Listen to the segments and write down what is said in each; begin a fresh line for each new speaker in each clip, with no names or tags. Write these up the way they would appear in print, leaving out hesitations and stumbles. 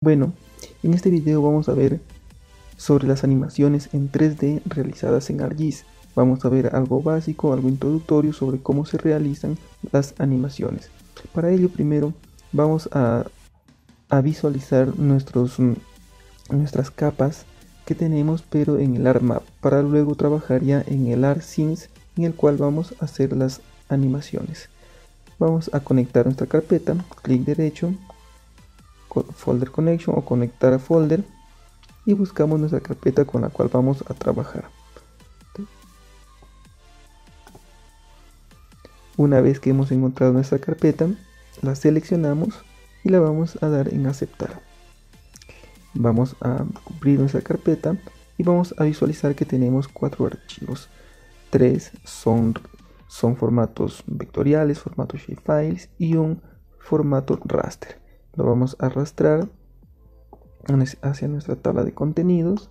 Bueno, en este video vamos a ver sobre las animaciones en 3D realizadas en ArcGIS. Vamos a ver algo básico, algo introductorio sobre cómo se realizan las animaciones. Para ello primero vamos a visualizar nuestras capas que tenemos pero en el ArcMap, para luego trabajar ya en el ArcScenes, en el cual vamos a hacer las animaciones. Vamos a conectar nuestra carpeta, clic derecho, Folder Connection o conectar a folder, y buscamos nuestra carpeta con la cual vamos a trabajar. Una vez que hemos encontrado nuestra carpeta, la seleccionamos y la vamos a dar en aceptar. Vamos a abrir nuestra carpeta y vamos a visualizar que tenemos 4 archivos. 3 son formatos vectoriales, formatos shapefiles, y un formato raster. Lo vamos a arrastrar hacia nuestra tabla de contenidos.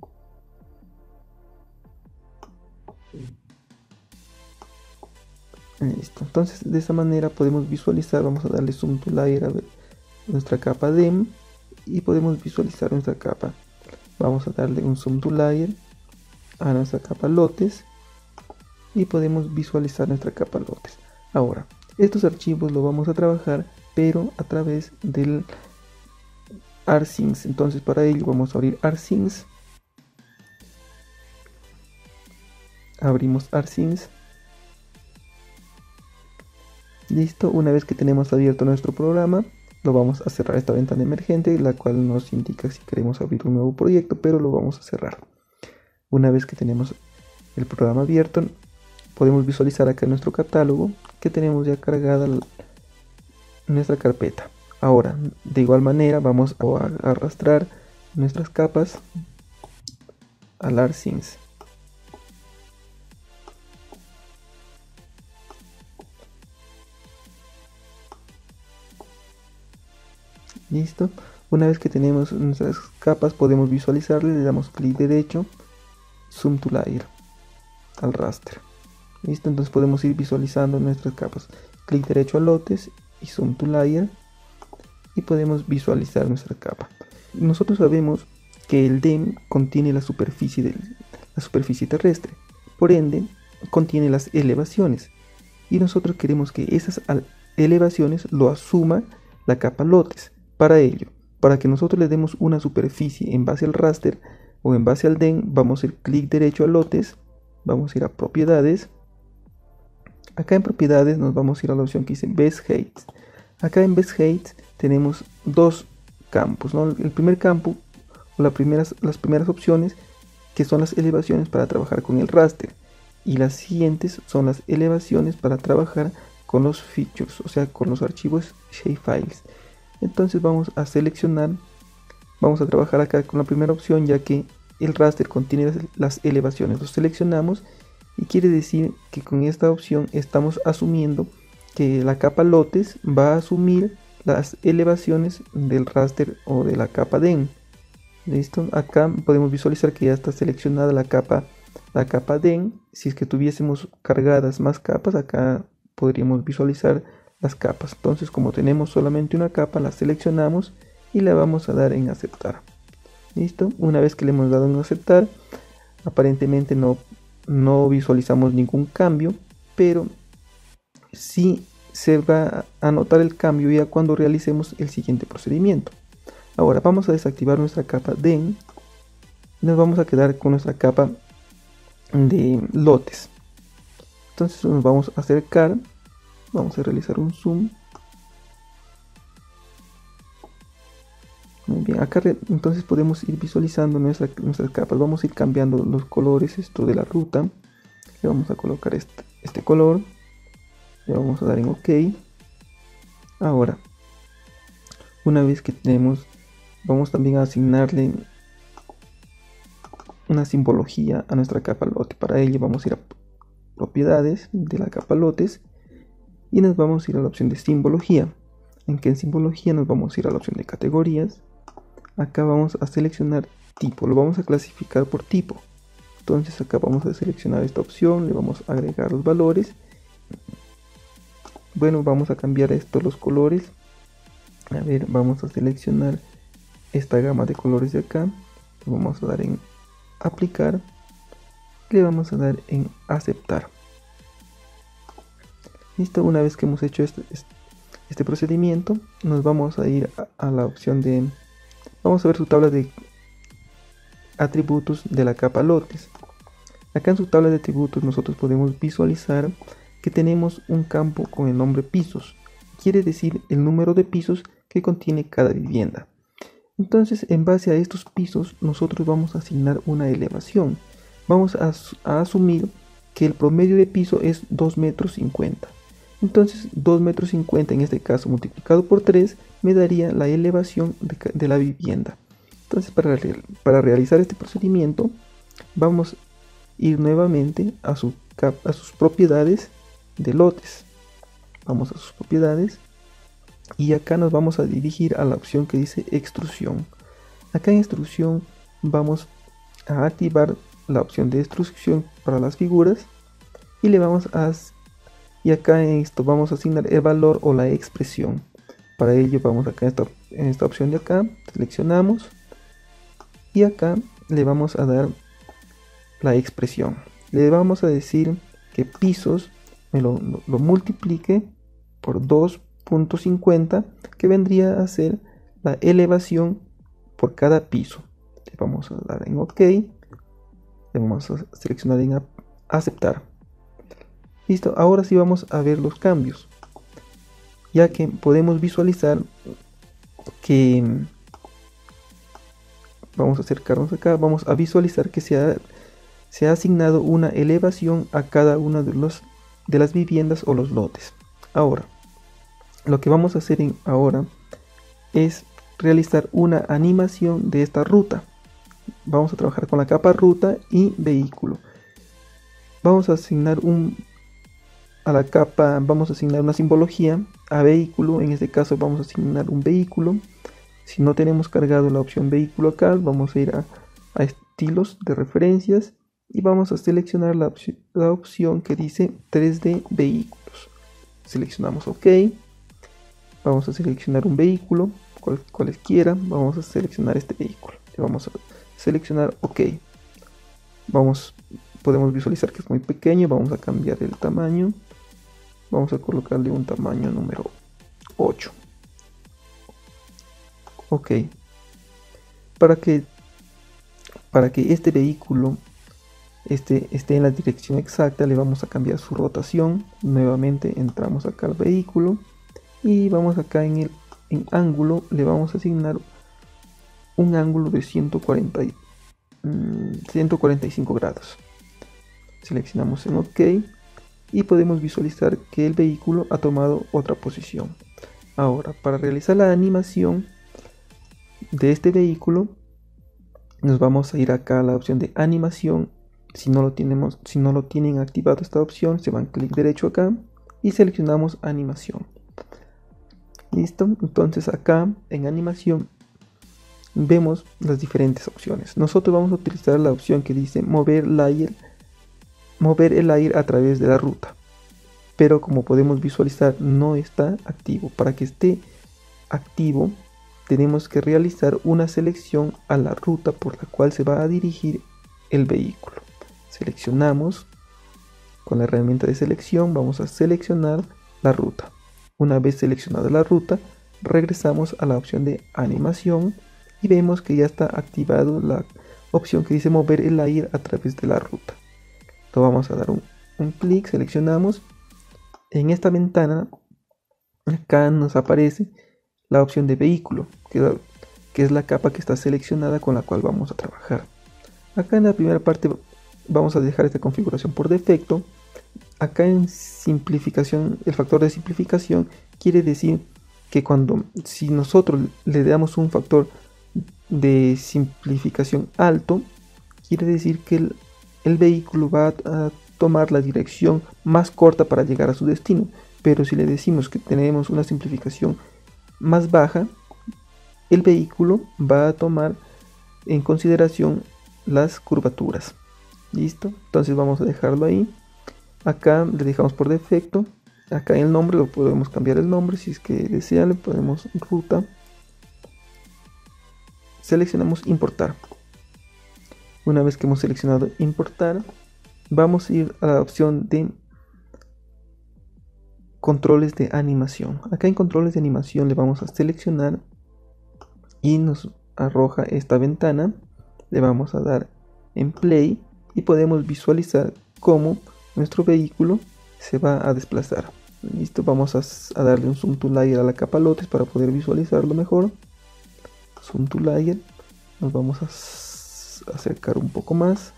Listo. Entonces de esta manera podemos visualizar. Vamos a darle zoom to layer a ver nuestra capa DEM y podemos visualizar nuestra capa. Vamos a darle un zoom to layer a nuestra capa lotes y podemos visualizar nuestra capa lotes. Ahora, estos archivos los vamos a trabajar pero a través del ArcScenes. Entonces para ello vamos a abrir ArcScenes. Abrimos ArcScenes. Listo. Una vez que tenemos abierto nuestro programa, lo vamos a cerrar, esta ventana emergente, la cual nos indica si queremos abrir un nuevo proyecto, pero lo vamos a cerrar. Una vez que tenemos el programa abierto, podemos visualizar acá en nuestro catálogo que tenemos ya cargada nuestra carpeta. Ahora, de igual manera, vamos a arrastrar nuestras capas al ArcScenes. Listo. Una vez que tenemos nuestras capas, podemos visualizarle, le damos clic derecho, zoom to layer al raster. Listo. Entonces podemos ir visualizando nuestras capas. Clic derecho a lotes y zoom to layer, y podemos visualizar nuestra capa. Nosotros sabemos que el DEM contiene la superficie terrestre, por ende contiene las elevaciones, y nosotros queremos que esas elevaciones lo asuma la capa lotes. Para ello, para que nosotros le demos una superficie en base al raster o en base al DEM, vamos a ir clic derecho a lotes, vamos a ir a propiedades. Acá en propiedades nos vamos a ir a la opción que dice Best Heights. Acá en Best Heights tenemos dos campos, ¿no? El primer campo, o las primeras opciones, que son las elevaciones para trabajar con el raster, y las siguientes son las elevaciones para trabajar con los features, o sea, con los archivos shapefiles. Entonces vamos a seleccionar, vamos a trabajar acá con la primera opción, ya que el raster contiene las elevaciones. Lo seleccionamos y quiere decir que con esta opción estamos asumiendo que la capa lotes va a asumir las elevaciones del raster o de la capa DEM. Listo. Acá podemos visualizar que ya está seleccionada la capa DEM. Si es que tuviésemos cargadas más capas, acá podríamos visualizar las capas. Entonces, como tenemos solamente una capa, la seleccionamos y le vamos a dar en aceptar. Listo. Una vez que le hemos dado en aceptar, aparentemente no visualizamos ningún cambio, pero sí se va a notar el cambio ya cuando realicemos el siguiente procedimiento. Ahora vamos a desactivar nuestra capa DEM y nos vamos a quedar con nuestra capa de lotes. Entonces nos vamos a acercar, vamos a realizar un zoom. Muy bien, acá entonces podemos ir visualizando nuestras capas. Vamos a ir cambiando los colores de la ruta. Le vamos a colocar este color. Le vamos a dar en OK. Ahora, una vez que tenemos, vamos también a asignarle una simbología a nuestra capa lote. Para ello vamos a ir a propiedades de la capa lotes y nos vamos a ir a la opción de simbología. En simbología nos vamos a ir a la opción de categorías. Acá vamos a seleccionar tipo, lo vamos a clasificar por tipo. Entonces acá vamos a seleccionar esta opción, le vamos a agregar los valores. Bueno, vamos a cambiar los colores. A ver, vamos a seleccionar esta gama de colores de acá, le vamos a dar en aplicar, le vamos a dar en aceptar. Listo, una vez que hemos hecho este procedimiento, nos vamos a ir a la opción de, vamos a ver su tabla de atributos de la capa lotes. Acá en su tabla de atributos nosotros podemos visualizar que tenemos un campo con el nombre pisos, quiere decir el número de pisos que contiene cada vivienda. Entonces, en base a estos pisos nosotros vamos a asignar una elevación. Vamos a asumir que el promedio de piso es 2,50 metros. Entonces 2,50 metros en este caso multiplicado por 3 me daría la elevación de la vivienda. Entonces para realizar este procedimiento vamos a ir nuevamente a sus propiedades de lotes. Vamos a sus propiedades y acá nos vamos a dirigir a la opción que dice extrusión. Acá en extrusión vamos a activar la opción de extrusión para las figuras y le vamos a acá en esto vamos a asignar el valor o la expresión. Para ello vamos acá en esta opción de acá, seleccionamos y acá le vamos a dar la expresión. Le vamos a decir que pisos me lo multiplique por 2,50, que vendría a ser la elevación por cada piso. Le vamos a dar en OK, le vamos a seleccionar en aceptar. Listo, ahora sí vamos a ver los cambios, ya que podemos visualizar que vamos a acercarnos acá, vamos a visualizar que se ha asignado una elevación a cada una de las viviendas o los lotes. Ahora, lo que vamos a hacer ahora es realizar una animación de esta ruta. Vamos a trabajar con la capa ruta y vehículo. Vamos a asignar a la capa, vamos a asignar una simbología a vehículo. En este caso vamos a asignar un vehículo. Si no tenemos cargado la opción vehículo acá, vamos a ir a estilos de referencias y vamos a seleccionar la opción que dice 3D vehículos. Seleccionamos OK. Vamos a seleccionar un vehículo, cualesquiera. Vamos a seleccionar este vehículo. Le vamos a seleccionar OK. Podemos visualizar que es muy pequeño. Vamos a cambiar el tamaño. Vamos a colocarle un tamaño número 8. OK. Para que este vehículo esté en la dirección exacta, le vamos a cambiar su rotación. Nuevamente entramos acá al vehículo y vamos acá en ángulo, le vamos a asignar un ángulo de 145 grados. Seleccionamos en OK y podemos visualizar que el vehículo ha tomado otra posición. Ahora, para realizar la animación de este vehículo, nos vamos a ir acá a la opción de animación. Si no lo tienen activado esta opción, se van clic derecho acá y seleccionamos animación. Listo, entonces acá en animación vemos las diferentes opciones. Nosotros vamos a utilizar la opción que dice mover el aire a través de la ruta, pero como podemos visualizar no está activo. Para que esté activo tenemos que realizar una selección a la ruta por la cual se va a dirigir el vehículo. Seleccionamos con la herramienta de selección, vamos a seleccionar la ruta. Una vez seleccionada la ruta, regresamos a la opción de animación y vemos que ya está activado la opción que dice mover el aire a través de la ruta. Entonces vamos a dar un clic, seleccionamos. En esta ventana acá nos aparece la opción de vehículo, que es la capa que está seleccionada con la cual vamos a trabajar. Acá en la primera parte vamos a dejar esta configuración por defecto. Acá en simplificación, el factor de simplificación quiere decir que si nosotros le damos un factor de simplificación alto, quiere decir que el vehículo va a tomar la dirección más corta para llegar a su destino. Pero si le decimos que tenemos una simplificación más baja, el vehículo va a tomar en consideración las curvaturas. Listo, entonces vamos a dejarlo ahí. Acá le dejamos por defecto. Acá en el nombre lo podemos cambiar el nombre si es que desean. Le ponemos ruta seleccionamos importar. Una vez que hemos seleccionado importar, vamos a ir a la opción de controles de animación. Acá en controles de animación le vamos a seleccionar y nos arroja esta ventana. Le vamos a dar en play y podemos visualizar cómo nuestro vehículo se va a desplazar. Listo, vamos a darle un zoom to layer a la capa lotes para poder visualizarlo mejor. Zoom to layer, nos vamos a acercar un poco más.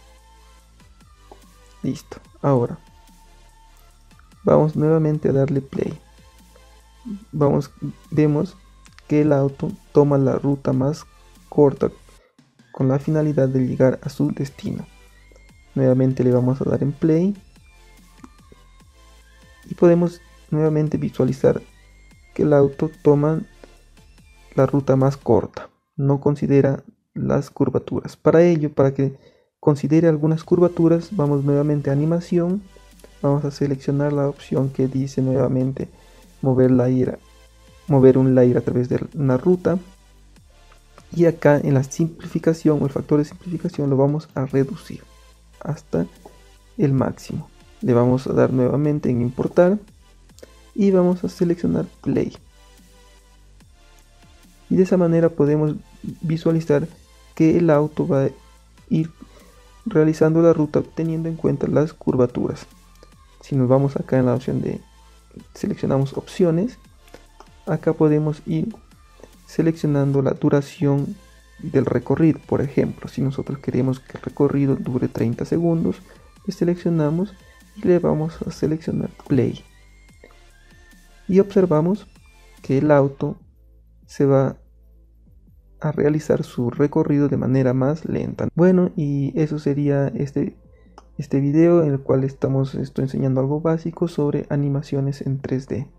Listo, ahora vamos nuevamente a darle play. Vemos que el auto toma la ruta más corta con la finalidad de llegar a su destino. Nuevamente le vamos a dar en play y podemos nuevamente visualizar que el auto toma la ruta más corta, no considera las curvaturas. Para ello, para que considere algunas curvaturas, vamos nuevamente a animación, vamos a seleccionar la opción que dice nuevamente mover un layer a través de una ruta, y acá en la simplificación o el factor de simplificación lo vamos a reducir hasta el máximo. Le vamos a dar nuevamente en importar y vamos a seleccionar play, y de esa manera podemos visualizar que el auto va a ir realizando la ruta teniendo en cuenta las curvaturas. Si nos vamos acá en la opción de seleccionamos opciones, acá podemos ir seleccionando la duración del recorrido. Por ejemplo, si nosotros queremos que el recorrido dure 30 segundos, le seleccionamos y le vamos a seleccionar play, y observamos que el auto se va a realizar su recorrido de manera más lenta. Bueno, y eso sería este video en el cual estoy enseñando algo básico sobre animaciones en 3D.